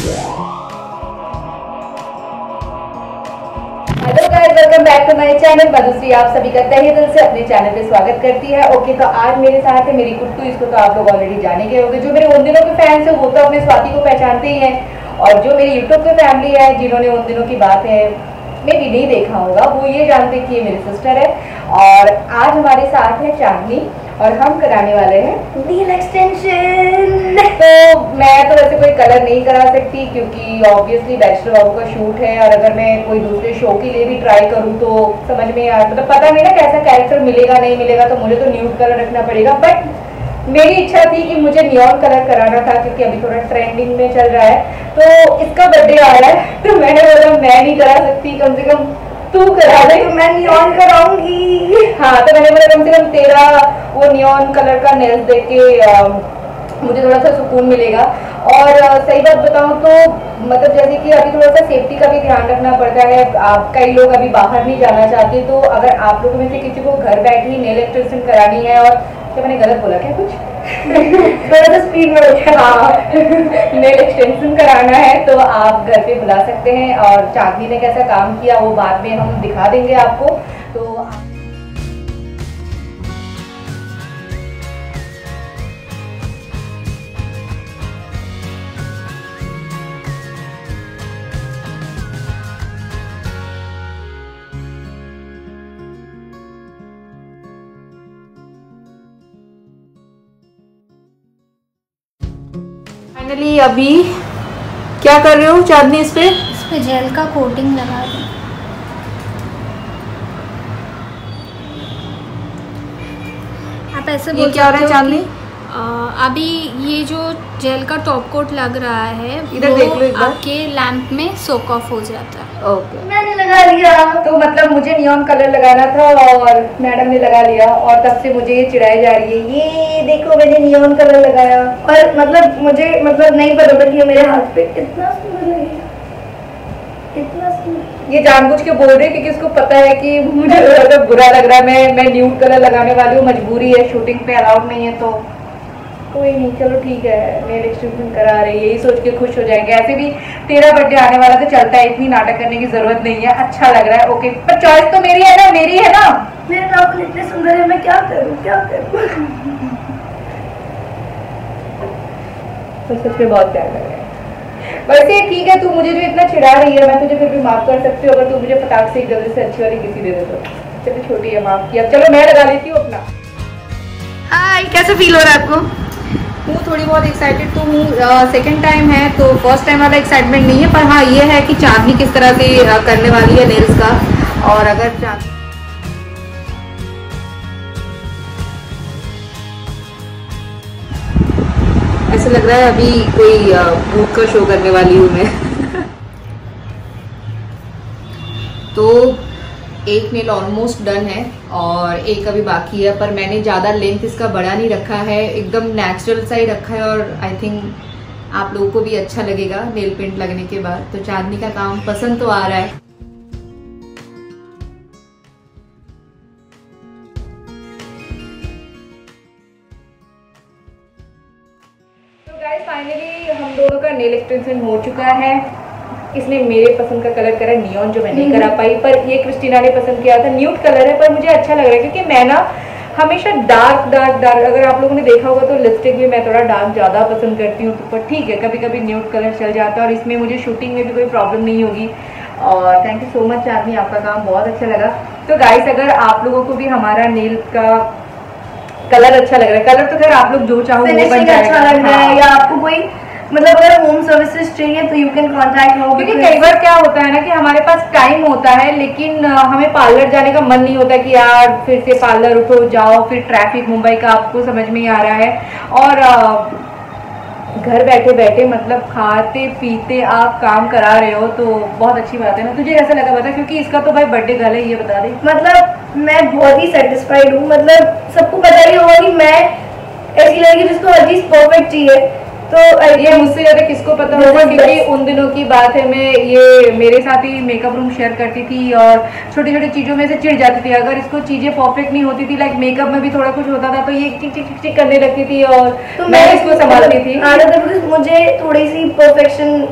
Hello guys, welcome back to my channel. Madhushree आप सभी का तहे दिल से अपने चैनल पे स्वागत करती है। ओके, तो आज मेरे साथ है मेरी कुट्टू। इसको तो आप लोग ऑलरेडी जाने गए होंगे। जो मेरे उन दिनों के फैंस है वो तो अपने स्वाति को पहचानते ही हैं, और जो मेरी यूट्यूब की फैमिली है जिन्होंने उन दिनों की बात है मे भी नहीं देखा होगा, वो ये जानते कि ये मेरी सिस्टर है। और आज हमारे साथ है चांदनी और हम कराने वाले हैं नेल एक्सटेंशन। तो मैं तो वैसे कोई कलर नहीं करा सकती क्योंकि ऑब्वियसली बैचलर बाबू का शूट है, और अगर मैं कोई दूसरे शो के लिए भी ट्राई करूँ तो समझ में मतलब पता नहीं ना कैसा कैरेक्टर मिलेगा नहीं मिलेगा, तो मुझे तो न्यूड कलर रखना पड़ेगा। बट मेरी इच्छा थी कि मुझे नियॉन कलर कराना था क्योंकि अभी थोड़ा ट्रेंडिंग में चल रहा है। तो इसका बर्थडे आ रहा है तो मैंने बोला मैं नहीं करा सकती, कम से कम तू करा दे। तो मैं नियॉन कराऊंगी। हाँ, तो मैंने बोला कम से कम तेरा वो नियॉन कलर का नेल्स देख के मुझे थोड़ा सा सुकून मिलेगा। और सही बात बताऊं तो मतलब जैसे कि अभी थोड़ा सा सेफ्टी का भी ध्यान रखना पड़ता है। आप कई लोग अभी बाहर नहीं जाना चाहते, तो अगर आप लोगों में से किसी को घर बैठे ही नेल एक्सटेंशन करानी है, और क्या मैंने गलत बोला क्या कुछ थोड़ा सा स्पीड में हाँ नेल एक्सटेंशन कराना है तो आप घर पे बुला सकते हैं। और चांदनी ने कैसा काम किया वो बाद में हम दिखा देंगे आपको। तो फाइनली अभी क्या कर रहे हो चांदनी? इस पे जेल का कोटिंग लगा दूं। आप ऐसे बोल क्या हो रहा है चांदनी? अभी ये जो जेल का टॉप कोट लग रहा है इधर देख लो एक बार। आपके लैंप में सोक ऑफ हो जाता है। ओके, मैंने लगा लिया। तो मतलब मुझे नियॉन कलर लगाना था और मैडम ने लगा लिया, और तब से मुझे ये चिढ़ाई जा रही है, ये देखो मैंने नियॉन कलर लगाया। और मतलब मुझे मतलब नहीं पता था कि मेरे हाथ पे इतना सुंदर लगेगा, इतना सुंदर। ये जानबूझ के बोल रहे हैं क्योंकि उसको पता है कि मुझे थोड़ा बुरा लग रहा है। मैं न्यूड कलर लगाने वाली हूँ, मजबूरी है, शूटिंग पे अलाउड नहीं है। तो कोई नहीं, चलो ठीक है, नेल एक्सटेंशन करा रही है, यही सोच के खुश हो जाएंगे। ऐसे भी तेरा बर्थडे आने वाला तो चलता है, इतनी नाटक करने की जरूरत नहीं है। अच्छा लग रहा है, ओके, पर चॉइस तो मेरी है ना, मेरी है ना। मेरे नाखून इतने सुंदर है, मैं क्या करूं क्या करूं। तो सच में बहुत प्यार लग रहा है। वैसे ठीक है, तू मुझे जो इतना चिढ़ा रही है मैं तुझे फिर भी माफ कर सकती हूँ अगर तू मुझे फटाक से एक जल्दी से अच्छी वाली किसी दे दे तो। चलो छोटी है, माफ किया। चलो मैं लगा लेती हूँ अपना। हाय, कैसा फील हो रहा है आपको? हूँ थोड़ी बहुत एक्साइटेड तो हूँ। सेकंड टाइम है तो फर्स्ट टाइम वाला एक्साइटमेंट नहीं है, पर हाँ ये है कि चांदनी किस तरह से करने वाली है नेल्स का। और अगर ऐसा लग रहा है अभी कोई भूत का शो करने वाली हूँ मैं। तो एक नेल ऑलमोस्ट डन है और एक अभी बाकी है, पर मैंने ज़्यादा लेंथ इसका बड़ा नहीं रखा है, एकदम नेचुरल सा ही रखा है। और आई थिंक आप लोगों को भी अच्छा लगेगा नेल पेंट लगने के बाद। तो चांदनी का काम पसंद तो आ रहा है। तो गाइस फाइनली हम दोनों का नेल एक्सटेंशन हो चुका है। इसने मेरे पसंद का कलर करा नियॉन, जो मैं नहीं करा पाई, पर ये क्रिस्टीना ने पसंद किया था। न्यूड कलर है पर मुझे अच्छा लग रहा है क्योंकि मैं ना हमेशा डार्क डार्क डार्क, अगर आप लोगों ने देखा होगा तो लिपस्टिक भी मैं थोड़ा डार्क ज़्यादा पसंद करती हूँ। तो पर ठीक है, कभी कभी न्यूड कलर चल जाता है और इसमें मुझे शूटिंग में भी कोई प्रॉब्लम नहीं होगी। और thank you so much Chandni, आपका काम बहुत अच्छा लगा। तो गाइस अगर आप लोगों को भी हमारा नेल का कलर अच्छा लग रहा है, कलर तो खैर आप लोग जो चाहो वो बन जाएगा, अच्छा लग रहा है, या आपको कोई मतलब अगर होम सर्विसेज चाहिए तो यू कैन कॉन्टैक्ट हो। क्योंकि कई बार क्या होता है ना कि हमारे पास टाइम होता है लेकिन हमें पार्लर जाने का मन नहीं होता कि यार फिर से पार्लर उठो जाओ, फिर ट्रैफिक मुंबई का आपको समझ में ही आ रहा है। और घर बैठे बैठे मतलब खाते पीते आप काम करा रहे हो तो बहुत अच्छी बात है ना। तुझे कैसा लगा बता, क्योंकि इसका तो भाई बर्थडे गर्ल है, ये बता दे। मतलब मैं बहुत ही सेटिस्फाइड हूँ। मतलब सबको पता ही होगा कि मैं ऐसी लड़की जिसको हर चीज परफेक्ट चाहिए, तो ये मुझसे ज्यादा किसको पता होगा क्योंकि उन दिनों की बात है, मैं ये मेरे साथ ही मेकअप रूम शेयर करती थी और छोटी छोटी चीज़ों में से चिढ़ जाती थी। अगर इसको चीज़ें परफेक्ट नहीं होती थी, लाइक मेकअप में भी थोड़ा कुछ होता था तो ये टिक टिक टिक करने लगती थी और तो मैं इसको संभालती थी। मुझे थोड़ी सी परफेक्शन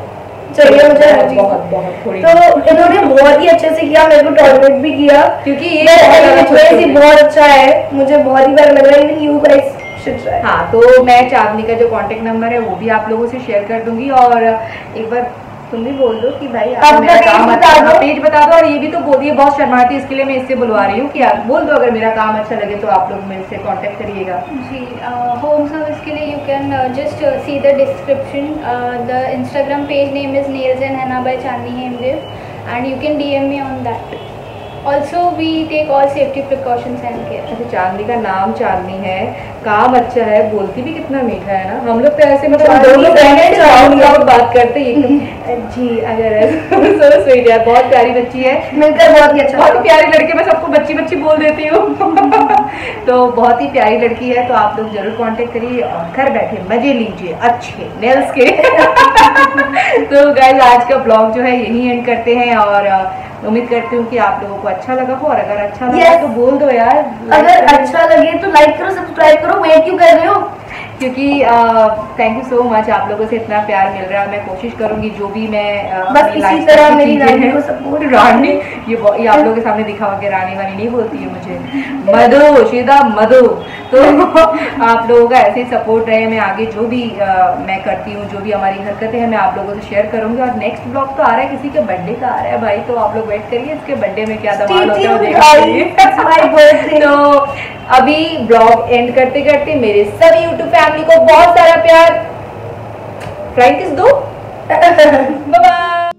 चाहिए मुझे हर चीज। बहुत बहुत थोड़ी। तो इन्होंने बहुत ही अच्छे से किया, मेरे को टॉलरेट भी किया क्योंकि ये बहुत अच्छा है, मुझे बहुत ही बार लग रहा है even you guys should try. हाँ, तो मैं चांदनी का जो कांटेक्ट नंबर है वो भी आप लोगों से शेयर कर दूंगी, और एक बार तुम भी बोल दो कि भाई आप मेरा काम बता दो, पेज बता दो। और ये भी तो बोल दिए, बहुत शर्माती है, इसके लिए मैं इससे बुलवा रही हूँ कि आप बोल दो अगर मेरा काम अच्छा लगे तो आप लोग मेरे से कांटेक्ट करिएगा। जी, होम सर्विस के लिए you can just see the description, the Instagram page name is nails and henna by Chandni Hemdev and you can DM me on that. Also we take all safety precautions and care. अच्छा, चांदनी का नाम चांदनी है, काम अच्छा है, बोलती भी कितना मीठा है ना। हम लोग तो ऐसे मतलब दोनों बात करते हैं जी, अगर सो स्वीट है, बहुत प्यारी बच्ची है, मिलकर बहुत ही अच्छा, बहुत ही प्यारी लड़की। मैं सबको बच्ची बच्ची बोल देती हूँ तो बहुत ही प्यारी लड़की है, तो आप लोग जरूर कांटेक्ट करिए और घर बैठे मजे लीजिए अच्छे नेल्स के तो गाइस, आज का ब्लॉग जो है यही एंड करते हैं, और उम्मीद करती हूँ कि आप लोगों को अच्छा लगा हो, और अगर अच्छा लगा तो बोल दो यार, अगर अच्छा लगे तो लाइक करो, सब्सक्राइब करो, वेट क्यों कर रहे हो? क्योंकि थैंक यू सो मच, आप लोगों से इतना प्यार मिल रहा है। मैं कोशिश करूंगी जो भी मैं बस इसी तरह मेरी रानी को सपोर्ट। रानी ये आप लोगों के सामने दिखावा के रानी वानी नहीं बोलती है मुझे, मधु शीदा मधु। तो आप लोगों का ऐसे ही सपोर्ट रहे, मैं आगे जो भी मैं करती हूँ, जो भी हमारी हरकतें हैं, मैं आप लोगों से शेयर करूंगी। और नेक्स्ट ब्लॉग तो आ रहा है, किसी के बर्थडे का आ रहा है भाई, तो आप लोग वेट करिए, इसके बर्थडे में क्या धमाल होता है। तो अभी ब्लॉग एंड करते करते मेरे सभी यूट्यूब फैमिली को बहुत सारा प्यार, फ्लाइंग किस दो, बाय बाय।